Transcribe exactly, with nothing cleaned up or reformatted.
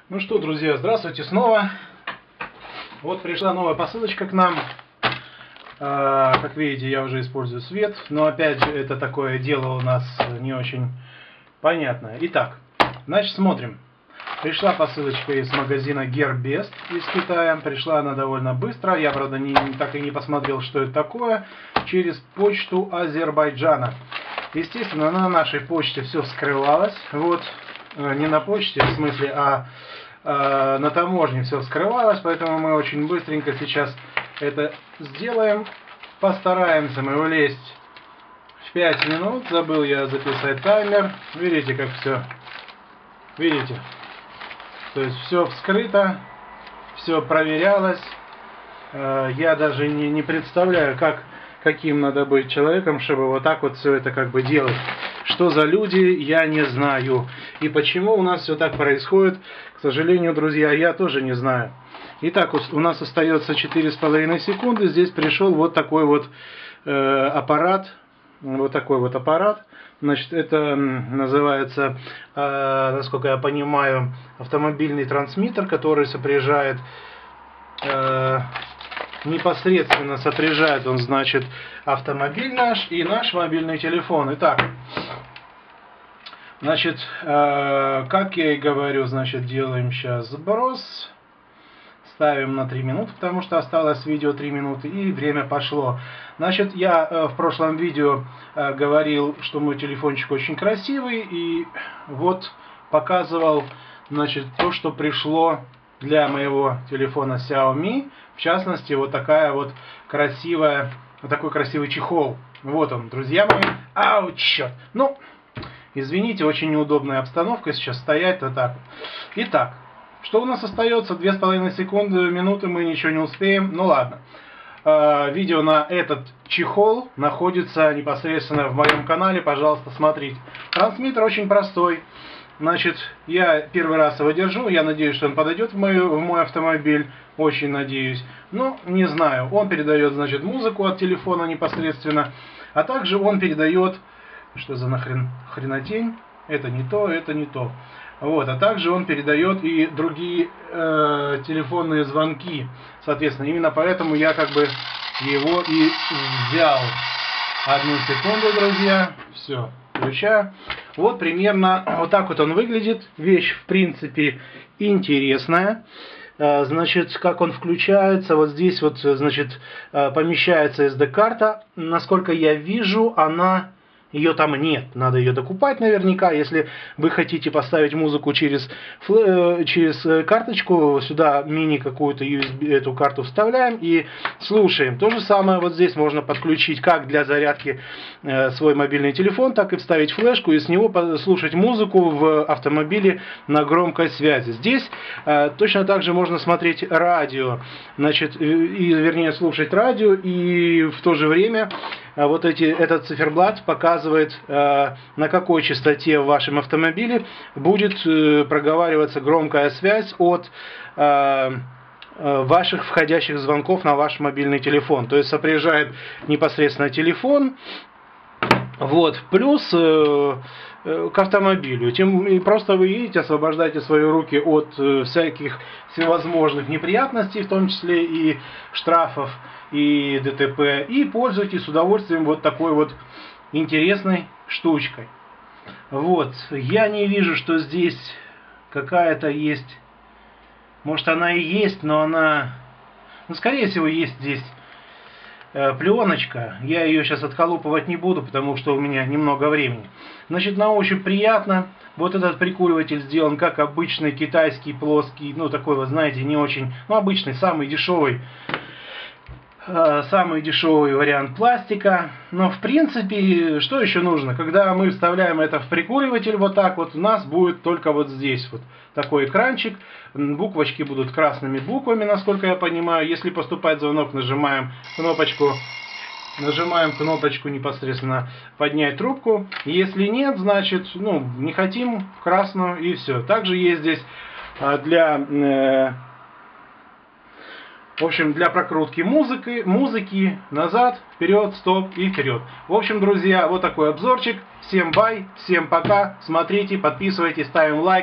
Ну что, друзья, здравствуйте снова. Вот пришла новая посылочка к нам. А, как видите, я уже использую свет, но опять же, это такое дело у нас не очень понятное. Итак, значит, смотрим. Пришла посылочка из магазина Gearbest из Китая. Пришла она довольно быстро. Я, правда, не, так и не посмотрел, что это такое. Через почту Азербайджана. Естественно, на нашей почте все вскрывалось. Вот, не на почте, в смысле, а э, на таможне все вскрывалось. Поэтому мы очень быстренько сейчас это сделаем. Постараемся мы влезть в пять минут. Забыл я записать таймер. Видите, как все. Видите? То есть все вскрыто, все проверялось. Я даже не, не представляю, как, каким надо быть человеком, чтобы вот так вот все это как бы делать. Что за люди, я не знаю. И почему у нас все так происходит, к сожалению, друзья, я тоже не знаю. Итак, у нас остается четыре с половиной секунды. Здесь пришел вот такой вот э, аппарат. Вот такой вот аппарат. Значит, это называется, э, насколько я понимаю, автомобильный трансмиттер, который сопряжает, э, непосредственно сопряжает он, значит, автомобиль наш и наш мобильный телефон. Итак, значит, э, как я и говорю, значит, делаем сейчас сброс. Ставим на три минуты, потому что осталось видео три минуты, и время пошло. Значит, я э, в прошлом видео э, говорил, что мой телефончик очень красивый, и вот показывал, значит, то, что пришло для моего телефона Xiaomi. В частности, вот такая вот красивая, вот такой красивый чехол. Вот он, друзья мои. Ау, черт! Ну, извините, очень неудобная обстановка сейчас стоять вот так. Итак. Что у нас остается? Две с половиной секунды, минуты, мы ничего не успеем. Ну ладно. Э, видео на этот чехол находится непосредственно в моем канале. Пожалуйста, смотрите. Трансмиттер очень простой. Значит, я первый раз его держу. Я надеюсь, что он подойдет в, мою, в мой автомобиль. Очень надеюсь. Но не знаю. Он передает, значит, музыку от телефона непосредственно. А также он передает... Что за нахрен хренотень? Это не то, это не то. Вот, а также он передает и другие э, телефонные звонки. Соответственно, именно поэтому я как бы его и взял. Одну секунду, друзья. Все, включаю. Вот примерно вот так вот он выглядит. Вещь, в принципе, интересная. Значит, как он включается, вот здесь вот, значит, помещается эс ди-карта. Насколько я вижу, она... Ее там нет, надо ее докупать наверняка. Если вы хотите поставить музыку через, через карточку, сюда мини какую-то ю эс би, эту карту вставляем и слушаем. То же самое вот здесь можно подключить как для зарядки э, свой мобильный телефон, так и вставить флешку и с него слушать музыку в автомобиле на громкой связи. Здесь э, точно так же можно смотреть радио, значит, и, вернее слушать радио, и в то же время э, вот эти, этот циферблат показывает, на какой частоте в вашем автомобиле будет проговариваться громкая связь от ваших входящих звонков на ваш мобильный телефон. То есть сопряжает непосредственно телефон, вот, плюс к автомобилю. Тем и просто вы едете, освобождаете свои руки от всяких всевозможных неприятностей, в том числе и штрафов, и дэ тэ пэ, и пользуйтесь с удовольствием вот такой вот интересной штучкой. Вот, я не вижу, что здесь какая-то есть, может она и есть, но она, ну скорее всего есть здесь э, пленочка. Я ее сейчас отколупывать не буду, потому что у меня немного времени. Значит, на ощупь приятно. Вот этот прикуриватель сделан как обычный китайский плоский, ну такой, вы знаете, не очень, ну обычный, самый дешевый. Самый дешевый вариант пластика. Но в принципе, что еще нужно? Когда мы вставляем это в прикуриватель вот так вот, у нас будет только вот здесь вот такой экранчик. Буквочки будут красными буквами, насколько я понимаю. Если поступает звонок, нажимаем кнопочку, нажимаем кнопочку непосредственно поднять трубку. Если нет, значит, ну, не хотим красную, и все. Также есть здесь для... В общем, для прокрутки музыки, музыки назад, вперед, стоп и вперед. В общем, друзья, вот такой обзорчик. Всем бай, всем пока. Смотрите, подписывайтесь, ставим лайк.